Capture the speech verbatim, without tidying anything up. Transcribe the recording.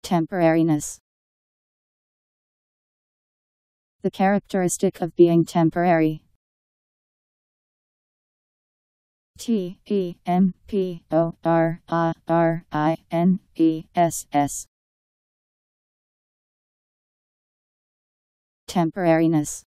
Temporariness. The characteristic of being temporary. T E M P O R A R I N E S S. Temporariness.